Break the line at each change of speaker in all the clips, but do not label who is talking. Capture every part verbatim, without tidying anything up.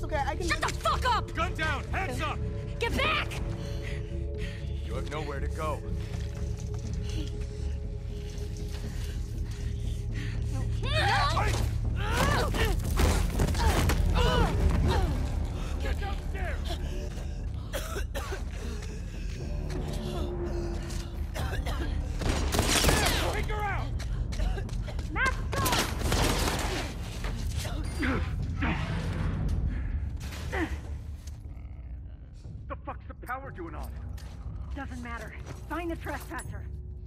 okay. I can.
Shut the fuck up!
Gun down! Hands up!
Get back!
You have nowhere to go. Get downstairs! Take her out!
Max, go!
The fuck's the power doing on?
Doesn't matter. Find the trespasser.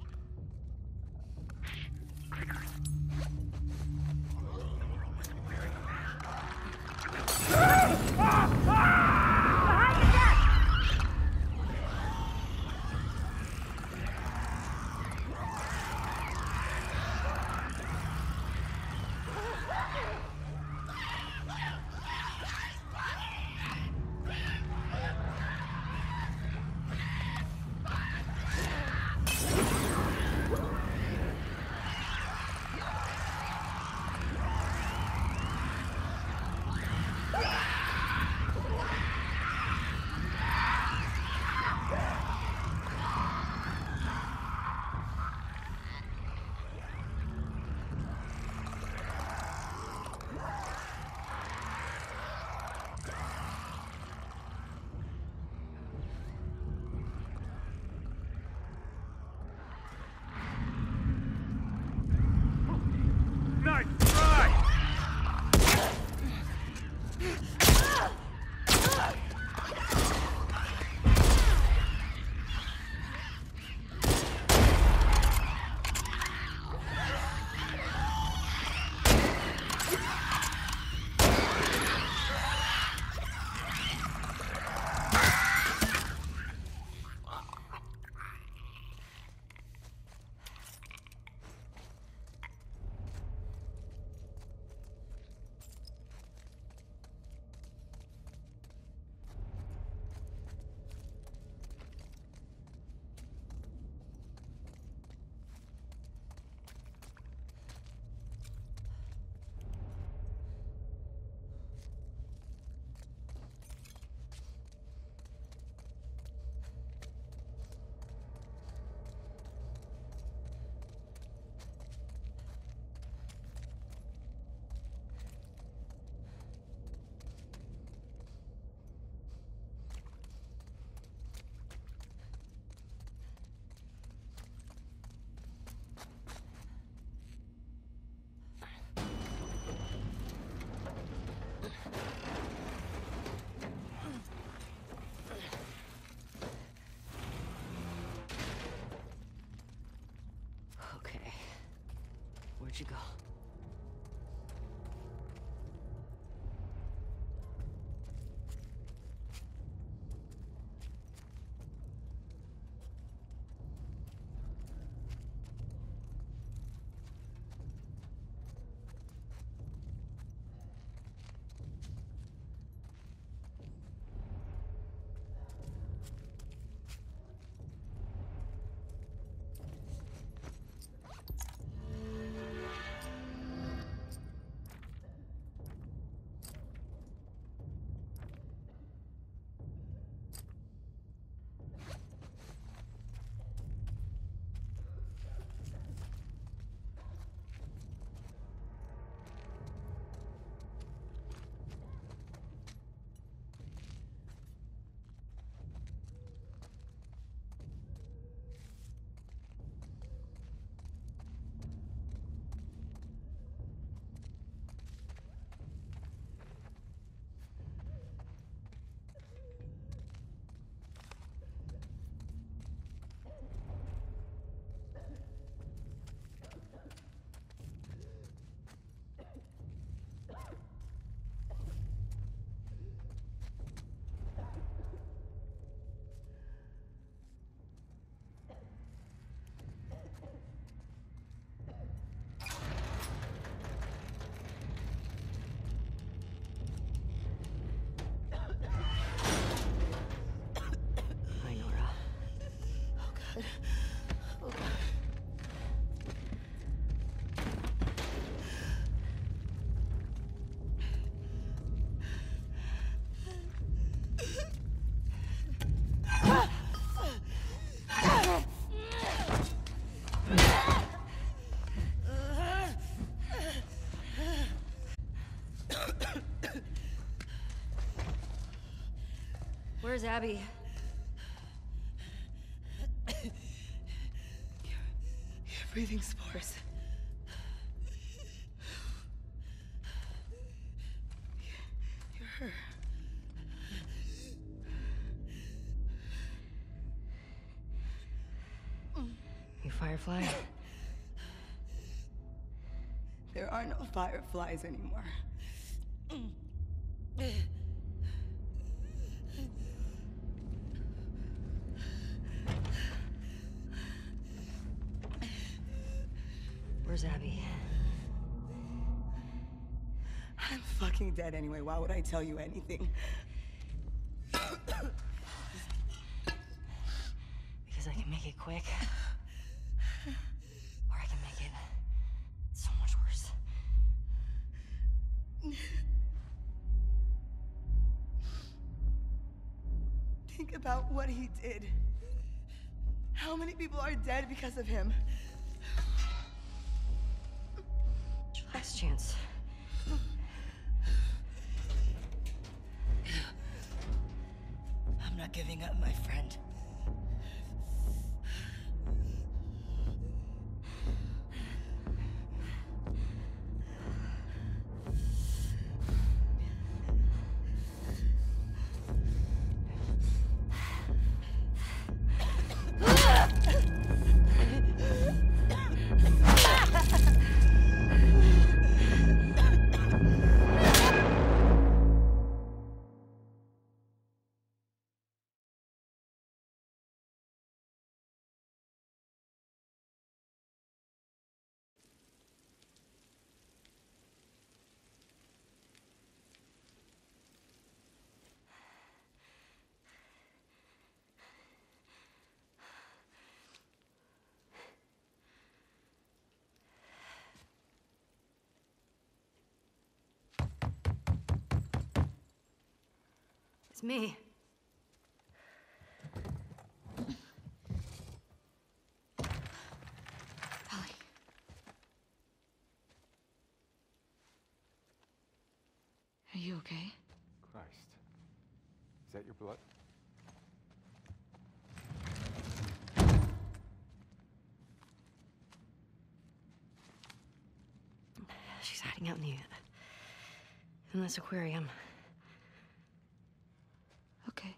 Behind your desk!
Nice try!
Okay. Where'd you go? Where's Abby?
You're, you're breathing spores. You're her.
You Firefly?
There are no fireflies anymore.
Where's Abby?
I'm fucking dead anyway. Why would I tell you anything?
Because I can make it quick. Or I can make it so much worse.
Think about what he did. How many people are dead because of him?
Last chance.
I'm not giving up, my friend.
It's me.
Holly. Are you okay?
Christ. Is that your blood?
She's hiding out in the... in this aquarium.
Okay.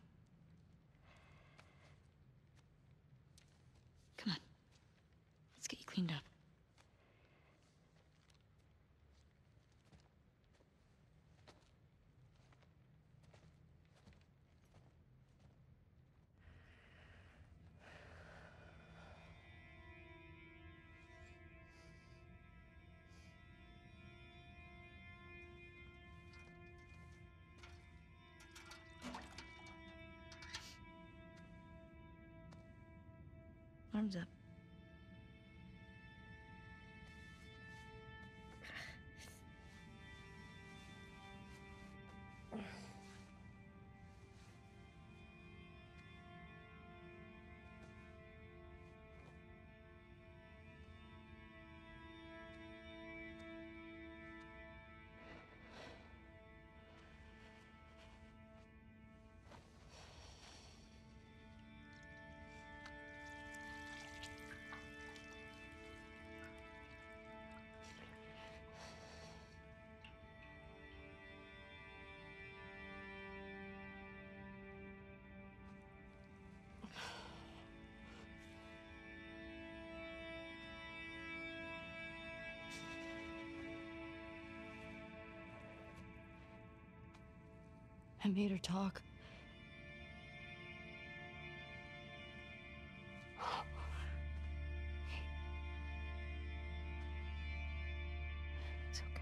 Come on. Let's get you cleaned up. Arms up.
I made her talk. It's okay.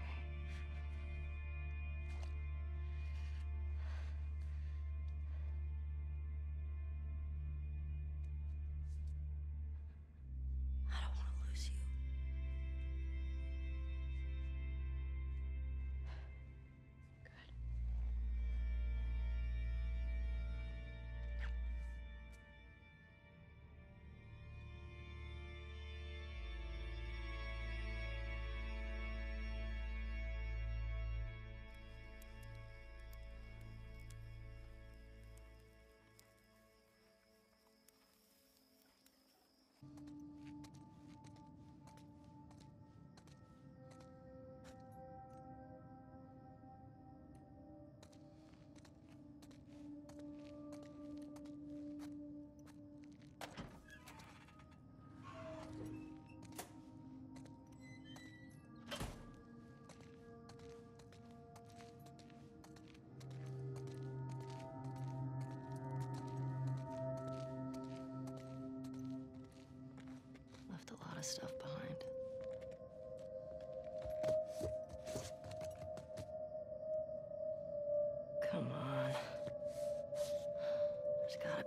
I don't want to lose you.
Good.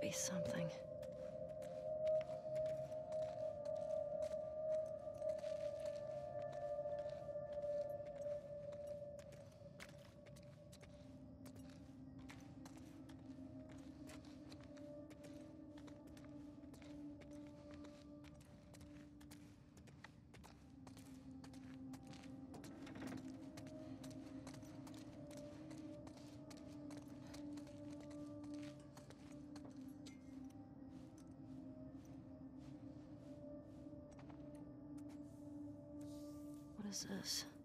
be something. What is this?